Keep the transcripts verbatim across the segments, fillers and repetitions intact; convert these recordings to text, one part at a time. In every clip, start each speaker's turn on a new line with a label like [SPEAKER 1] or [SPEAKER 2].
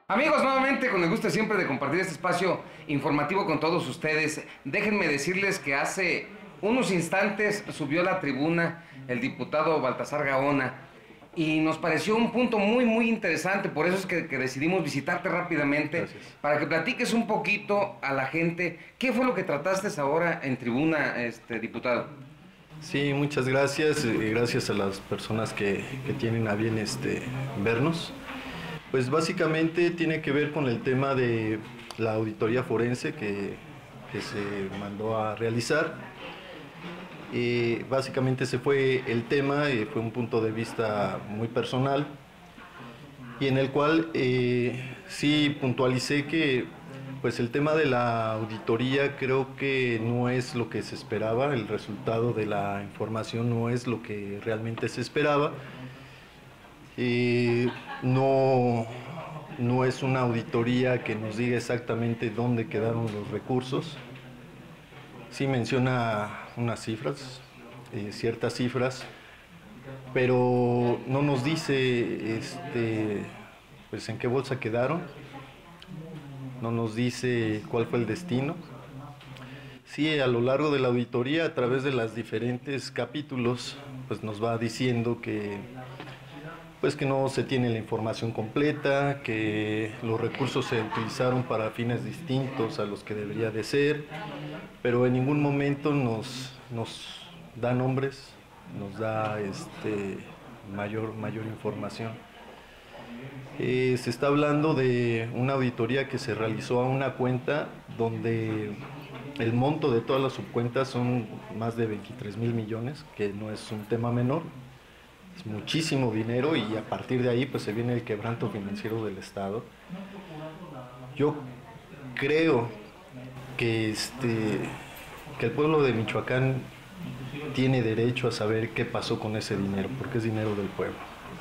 [SPEAKER 1] Amigos, nuevamente con el gusto siempre de compartir este espacio informativo con todos ustedes. Déjenme decirles que hace unos instantes subió a la tribuna el diputado Baltasar Gaona y nos pareció un punto muy muy interesante, por eso es que, que decidimos visitarte rápidamente. Gracias. Para que platiques un poquito a la gente, ¿qué fue lo que trataste ahora en tribuna, este diputado?
[SPEAKER 2] Sí, muchas gracias, y gracias a las personas que, que tienen a bien este, vernos. Pues básicamente tiene que ver con el tema de la auditoría forense que, que se mandó a realizar. Y básicamente ese fue el tema, y fue un punto de vista muy personal, y en el cual eh, sí puntualicé que pues el tema de la auditoría creo que no es lo que se esperaba, el resultado de la información no es lo que realmente se esperaba. Eh, no, no es una auditoría que nos diga exactamente dónde quedaron los recursos. Sí menciona unas cifras, eh, ciertas cifras, pero no nos dice este, pues en qué bolsa quedaron, no nos dice cuál fue el destino. Sí, a lo largo de la auditoría, a través de los diferentes capítulos, pues nos va diciendo que pues que no se tiene la información completa, que los recursos se utilizaron para fines distintos a los que debería de ser, pero en ningún momento nos, nos da nombres, nos da este, mayor, mayor información. Eh, se está hablando de una auditoría que se realizó a una cuenta donde el monto de todas las subcuentas son más de veintitrés mil millones, que no es un tema menor. Es muchísimo dinero y a partir de ahí pues se viene el quebranto financiero del Estado. Yo creo que, este, que el pueblo de Michoacán tiene derecho a saber qué pasó con ese dinero, porque es dinero del pueblo.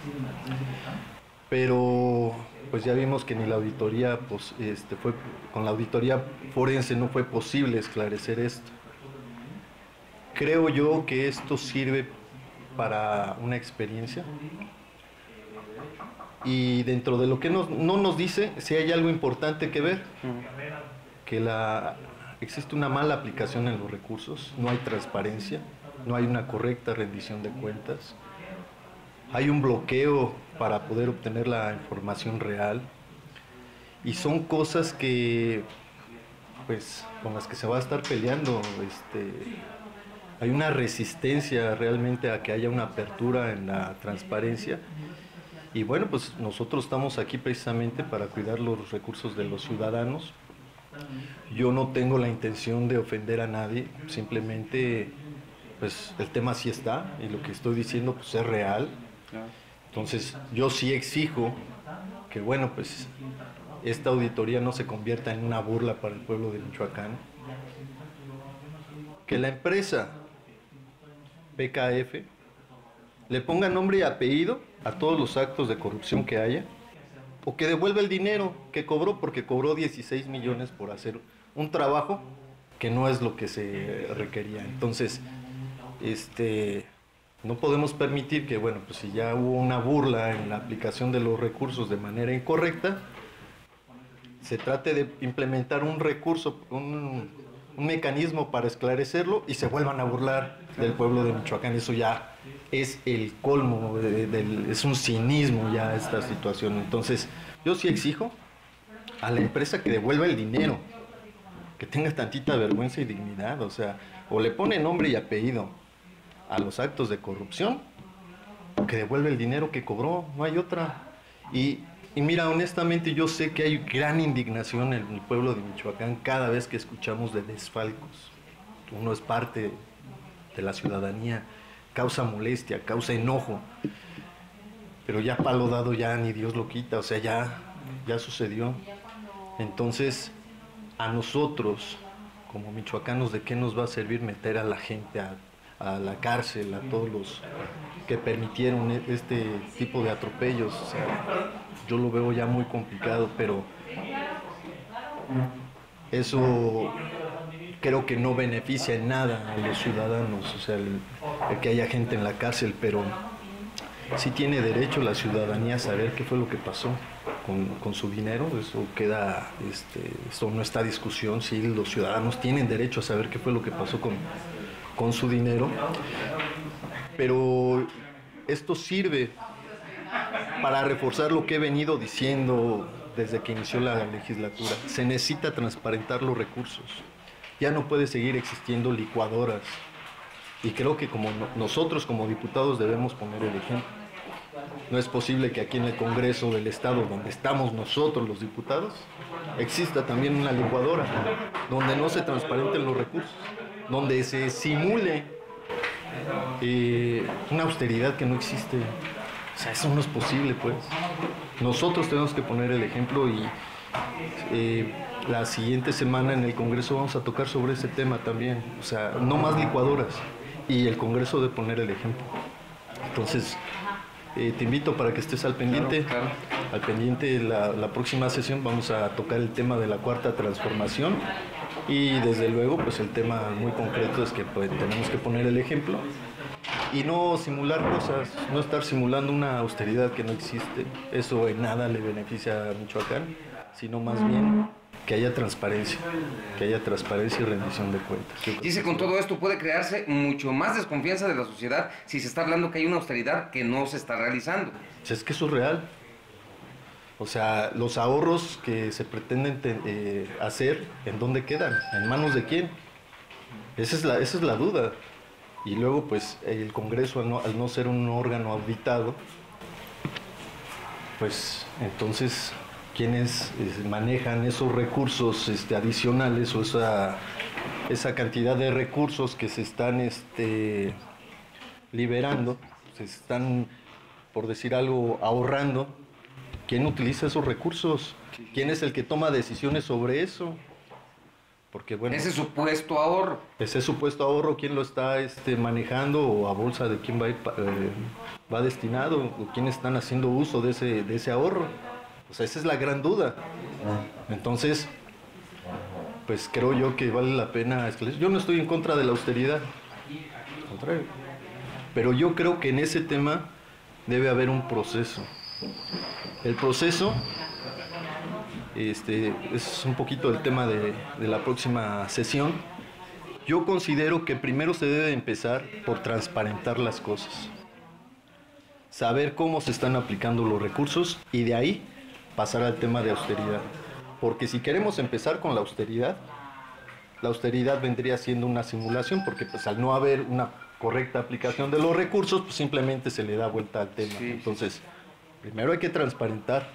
[SPEAKER 2] Pero pues ya vimos que ni la auditoría, pues, este, fue, con la auditoría forense no fue posible esclarecer esto. Creo yo que esto sirve para una experiencia, y dentro de lo que nos, no nos dice si hay algo importante que ver, que la, existe una mala aplicación en los recursos, no hay transparencia, no hay una correcta rendición de cuentas, hay un bloqueo para poder obtener la información real, y son cosas que pues con las que se va a estar peleando. este Hay una resistencia realmente a que haya una apertura en la transparencia, y bueno, pues nosotros estamos aquí precisamente para cuidar los recursos de los ciudadanos. Yo no tengo la intención de ofender a nadie, simplemente pues el tema sí está y lo que estoy diciendo pues es real. Entonces yo sí exijo que bueno, pues esta auditoría no se convierta en una burla para el pueblo de Michoacán, que la empresa P K F le ponga nombre y apellido a todos los actos de corrupción que haya, o que devuelva el dinero que cobró, porque cobró dieciséis millones por hacer un trabajo que no es lo que se requería. Entonces, este, no podemos permitir que, bueno, pues si ya hubo una burla en la aplicación de los recursos de manera incorrecta, se trate de implementar un recurso, un, un mecanismo para esclarecerlo y se vuelvan a burlar del pueblo de Michoacán. Eso ya es el colmo, de, de, de, es un cinismo ya esta situación. Entonces yo sí exijo a la empresa que devuelva el dinero, que tenga tantita vergüenza y dignidad, o sea, o le pone nombre y apellido a los actos de corrupción, o que devuelva el dinero que cobró, no hay otra. Y, y mira, honestamente yo sé que hay gran indignación en el pueblo de Michoacán cada vez que escuchamos de desfalcos. Uno es parte de la ciudadanía, causa molestia, causa enojo, pero ya palo dado ya ni Dios lo quita, o sea, ya, ya sucedió. Entonces, a nosotros, como michoacanos, ¿de qué nos va a servir meter a la gente a, a la cárcel, a todos los que permitieron este tipo de atropellos? O sea, yo lo veo ya muy complicado, pero eso creo que no beneficia en nada a los ciudadanos, o sea, el, el que haya gente en la cárcel, pero sí tiene derecho la ciudadanía a saber qué fue lo que pasó con, con su dinero, eso queda, este, eso no está a discusión, sí, los ciudadanos tienen derecho a saber qué fue lo que pasó con, con su dinero, pero esto sirve para reforzar lo que he venido diciendo desde que inició la legislatura. Se necesita transparentar los recursos, ya no puede seguir existiendo licuadoras, y creo que como no, nosotros como diputados debemos poner el ejemplo. No es posible que aquí en el Congreso del Estado, donde estamos nosotros los diputados, exista también una licuadora, donde no se transparenten los recursos, donde se simule eh, una austeridad que no existe. O sea, eso no es posible, pues. Nosotros tenemos que poner el ejemplo y eh, la siguiente semana en el Congreso vamos a tocar sobre ese tema también. O sea, no más licuadoras, y el Congreso debe poner el ejemplo. Entonces, Eh, te invito para que estés al pendiente.
[SPEAKER 1] Claro, claro.
[SPEAKER 2] Al pendiente, la, la próxima sesión vamos a tocar el tema de la cuarta transformación, y desde luego pues el tema muy concreto es que pues, tenemos que poner el ejemplo y no simular cosas, no estar simulando una austeridad que no existe. Eso en nada le beneficia a Michoacán, sino más bien que haya transparencia, que haya transparencia y rendición de cuentas.
[SPEAKER 1] Dice, con todo esto puede crearse mucho más desconfianza de la sociedad si se está hablando que hay una austeridad que no se está realizando.
[SPEAKER 2] Es que eso es real. O sea, los ahorros que se pretenden te, eh, hacer, ¿en dónde quedan? ¿En manos de quién? Esa es la, esa es la duda. Y luego, pues, el Congreso, al no, al no ser un órgano auditado, pues, entonces, ¿quiénes eh, manejan esos recursos este, adicionales o esa, esa cantidad de recursos que se están este, liberando, se están, por decir algo, ahorrando? ¿Quién utiliza esos recursos? ¿Quién es el que toma decisiones sobre eso? Porque bueno,
[SPEAKER 1] ese supuesto ahorro.
[SPEAKER 2] Ese supuesto ahorro, ¿quién lo está este, manejando, o a bolsa de quién va, a ir, eh, va destinado, o quién están haciendo uso de ese, de ese ahorro? O sea, esa es la gran duda. Entonces, pues creo yo que vale la pena esclarecer. Yo no estoy en contra de la austeridad, al contrario, pero yo creo que en ese tema debe haber un proceso. El proceso este, es un poquito el tema de, de la próxima sesión. Yo considero que primero se debe empezar por transparentar las cosas, saber cómo se están aplicando los recursos y de ahí pasar al tema de austeridad. Porque si queremos empezar con la austeridad, la austeridad vendría siendo una simulación, porque pues al no haber una correcta aplicación de los recursos, pues simplemente se le da vuelta al tema.
[SPEAKER 1] Sí,
[SPEAKER 2] Entonces, sí. Primero hay que transparentar.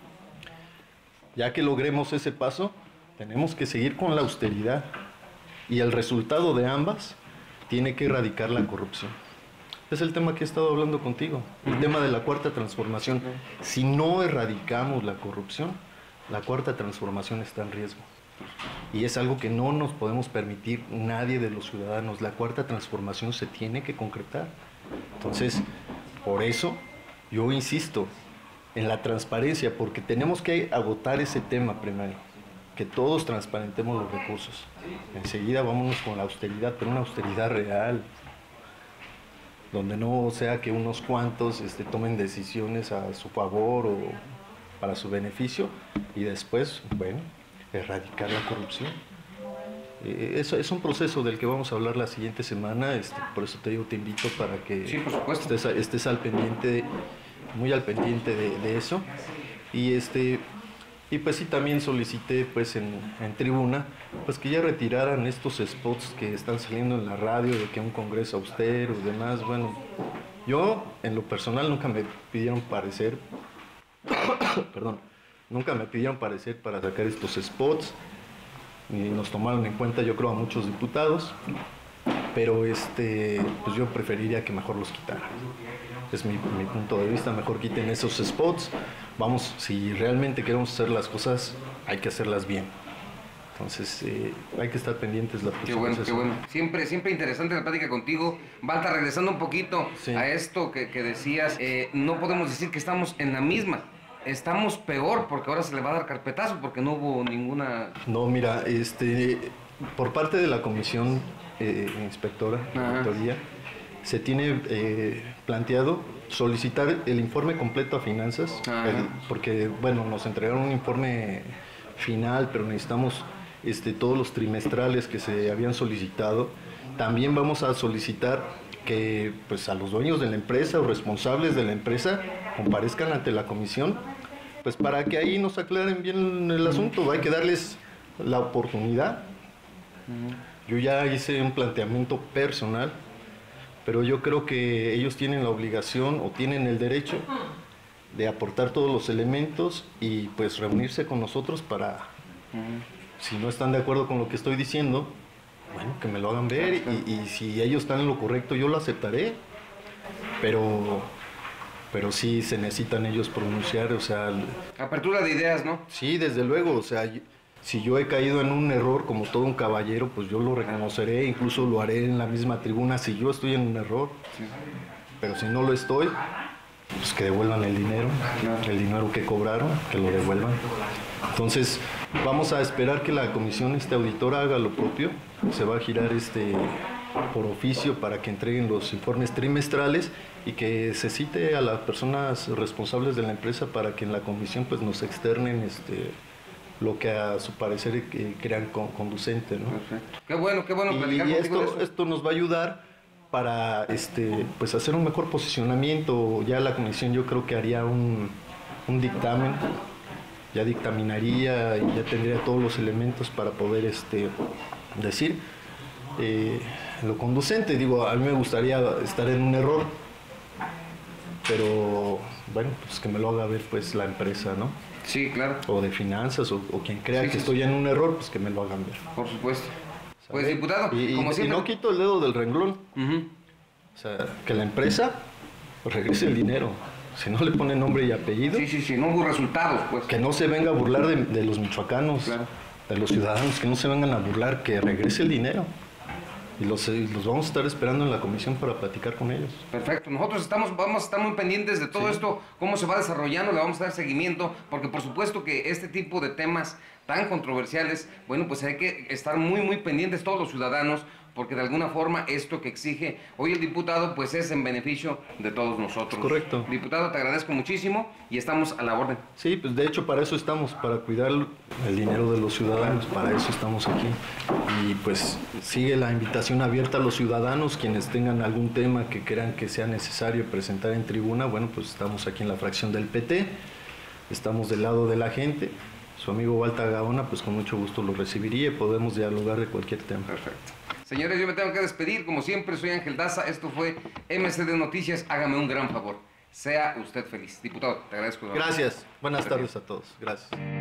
[SPEAKER 2] Ya que logremos ese paso, tenemos que seguir con la austeridad. Y el resultado de ambas tiene que erradicar la corrupción. Es el tema que he estado hablando contigo, el tema de la cuarta transformación. Si no erradicamos la corrupción, la cuarta transformación está en riesgo. Y es algo que no nos podemos permitir nadie de los ciudadanos. La cuarta transformación se tiene que concretar. Entonces, por eso yo insisto en la transparencia, porque tenemos que agotar ese tema primero, que todos transparentemos los recursos. Enseguida vámonos con la austeridad, pero una austeridad real, donde no sea que unos cuantos este, tomen decisiones a su favor o para su beneficio, y después, bueno, erradicar la corrupción. Eh, eso es un proceso del que vamos a hablar la siguiente semana, este, por eso te digo, te invito para que
[SPEAKER 1] sí, por supuesto.
[SPEAKER 2] estés, estés al pendiente, muy al pendiente de, de eso. Y este y pues sí, también solicité pues en, en tribuna pues que ya retiraran estos spots que están saliendo en la radio de que un congreso austero y demás. Bueno, yo en lo personal nunca me pidieron parecer, perdón, nunca me pidieron parecer para sacar estos spots, ni nos tomaron en cuenta, yo creo, a muchos diputados, pero este pues yo preferiría que mejor los quitaran. Es mi, mi punto de vista, mejor quiten esos spots. Vamos, si realmente queremos hacer las cosas, hay que hacerlas bien. Entonces, eh, hay que estar pendientes la próxima
[SPEAKER 1] Qué bueno,
[SPEAKER 2] sesión.
[SPEAKER 1] qué bueno. Siempre, siempre interesante la plática contigo. Balta, regresando un poquito
[SPEAKER 2] Sí.
[SPEAKER 1] a esto que, que decías, eh, no podemos decir que estamos en la misma. Estamos peor porque ahora se le va a dar carpetazo porque no hubo ninguna...
[SPEAKER 2] No, mira, este, por parte de la comisión eh, inspectora,
[SPEAKER 1] Ajá.
[SPEAKER 2] auditoría, se tiene eh, planteado solicitar el informe completo a finanzas,
[SPEAKER 1] Ajá.
[SPEAKER 2] el- porque, bueno, nos entregaron un informe final, pero necesitamos este, todos los trimestrales que se habían solicitado. También vamos a solicitar que pues, a los dueños de la empresa o responsables de la empresa comparezcan ante la comisión, pues para que ahí nos aclaren bien el asunto. Hay que darles la oportunidad. Yo ya hice un planteamiento personal, pero yo creo que ellos tienen la obligación o tienen el derecho de aportar todos los elementos y pues reunirse con nosotros para, si no están de acuerdo con lo que estoy diciendo, bueno, que me lo hagan ver y, y si ellos están en lo correcto yo lo aceptaré, pero, pero sí se necesitan ellos pronunciar, o sea...
[SPEAKER 1] Apertura de ideas, ¿no?
[SPEAKER 2] Sí, desde luego, o sea, y- si yo he caído en un error como todo un caballero, pues yo lo reconoceré, incluso lo haré en la misma tribuna si yo estoy en un error. Pero si no lo estoy, pues que devuelvan el dinero, el dinero que cobraron, que lo devuelvan. Entonces, vamos a esperar que la comisión este auditora haga lo propio. Se va a girar este por oficio para que entreguen los informes trimestrales y que se cite a las personas responsables de la empresa para que en la comisión pues nos externen este lo que a su parecer eh, crean con- conducente, ¿no?
[SPEAKER 1] Perfecto. Qué bueno, qué bueno platicar
[SPEAKER 2] Y
[SPEAKER 1] contigo de
[SPEAKER 2] esto,
[SPEAKER 1] eso.
[SPEAKER 2] esto nos va a ayudar para este, pues hacer un mejor posicionamiento. Ya la comisión yo creo que haría un, un dictamen, ya dictaminaría y ya tendría todos los elementos para poder este, decir eh, lo conducente. Digo, a mí me gustaría estar en un error, pero bueno, pues que me lo haga ver pues la empresa, ¿no?
[SPEAKER 1] Sí, claro,
[SPEAKER 2] O de finanzas, o, o quien crea
[SPEAKER 1] Sí,
[SPEAKER 2] que
[SPEAKER 1] sí,
[SPEAKER 2] estoy en un error, pues que me lo hagan ver.
[SPEAKER 1] por supuesto. Pues,
[SPEAKER 2] ¿Sabe?
[SPEAKER 1] diputado,
[SPEAKER 2] y, y-
[SPEAKER 1] como
[SPEAKER 2] y
[SPEAKER 1] siempre...
[SPEAKER 2] no quito el dedo del renglón.
[SPEAKER 1] Ujú.
[SPEAKER 2] O sea, que la empresa regrese el dinero. Si no le pone nombre y apellido,
[SPEAKER 1] Sí, sí, sí, no hubo resultados, pues.
[SPEAKER 2] que no se venga a burlar de, de los michoacanos,
[SPEAKER 1] Claro.
[SPEAKER 2] de los ciudadanos, que no se vengan a burlar, que regrese el dinero. Y los, y los vamos a estar esperando en la comisión para platicar con ellos.
[SPEAKER 1] Perfecto, nosotros estamos, vamos a estar muy pendientes de todo esto, cómo se va desarrollando, le vamos a dar seguimiento, porque por supuesto que este tipo de temas tan controversiales, bueno, pues hay que estar muy, muy pendientes todos los ciudadanos, porque de alguna forma esto que exige hoy el diputado, pues es en beneficio de todos nosotros.
[SPEAKER 2] Correcto.
[SPEAKER 1] Diputado, te agradezco muchísimo y estamos a la orden.
[SPEAKER 2] Sí, pues de hecho para eso estamos, para cuidar el dinero de los ciudadanos, para eso estamos aquí. Y pues sigue la invitación abierta a los ciudadanos, quienes tengan algún tema que crean que sea necesario presentar en tribuna, bueno, pues estamos aquí en la fracción del P T, estamos del lado de la gente. Su amigo Walter Gaona, pues con mucho gusto lo recibiría y podemos dialogar de cualquier tema.
[SPEAKER 1] Perfecto. Señores, yo me tengo que despedir, como siempre, soy Ángel Daza, esto fue M C D Noticias, hágame un gran favor, sea usted feliz. Diputado, te agradezco.
[SPEAKER 2] Gracias, buenas tardes a todos, gracias.